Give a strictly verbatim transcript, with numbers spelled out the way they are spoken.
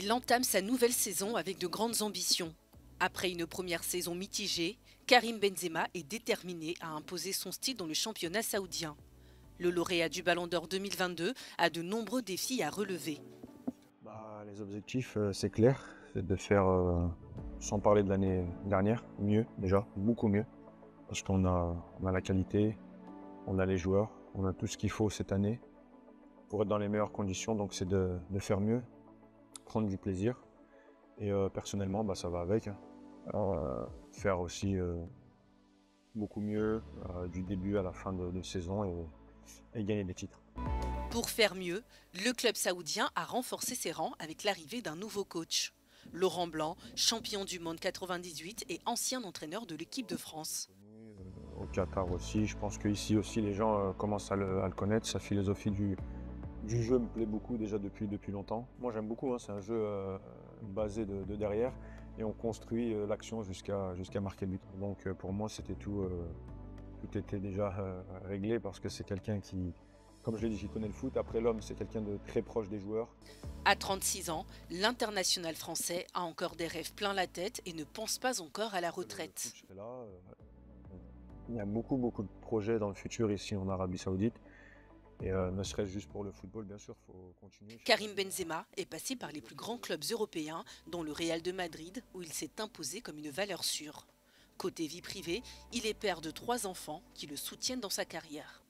Il entame sa nouvelle saison avec de grandes ambitions. Après une première saison mitigée, Karim Benzema est déterminé à imposer son style dans le championnat saoudien. Le lauréat du Ballon d'Or deux mille vingt-deux a de nombreux défis à relever. Bah, les objectifs, euh, c'est clair, c'est de faire, euh, sans parler de l'année dernière, mieux déjà, beaucoup mieux. Parce qu'on a, on a la qualité, on a les joueurs, on a tout ce qu'il faut cette année pour être dans les meilleures conditions. Donc c'est de, de faire mieux, prendre du plaisir. Et euh, personnellement, bah, ça va avec, hein. Alors, euh, faire aussi euh, beaucoup mieux euh, du début à la fin de, de saison et, et gagner des titres. Pour faire mieux, le club saoudien a renforcé ses rangs avec l'arrivée d'un nouveau coach. Laurent Blanc, champion du monde quatre-vingt-dix-huit et ancien entraîneur de l'équipe de France. Au Qatar aussi, je pense qu'ici aussi les gens euh, commencent à le, à le connaître. Sa philosophie du, du jeu me plaît beaucoup déjà depuis, depuis longtemps. Moi j'aime beaucoup, hein, c'est un jeu euh, basé de, de derrière et on construit euh, l'action jusqu'à jusqu'à marquer le but. Donc euh, pour moi c'était tout, euh, tout était déjà euh, réglé parce que c'est quelqu'un qui, comme je l'ai dit, qui connaît le foot. Après l'homme, c'est quelqu'un de très proche des joueurs. À trente-six ans, l'international français a encore des rêves plein la tête et ne pense pas encore à la retraite. Je serai là, euh, il y a beaucoup beaucoup de projets dans le futur ici en Arabie Saoudite. Et euh, ne serait-ce juste pour le football, bien sûr, il faut continuer. Karim Benzema est passé par les plus grands clubs européens, dont le Real de Madrid, où il s'est imposé comme une valeur sûre. Côté vie privée, il est père de trois enfants qui le soutiennent dans sa carrière.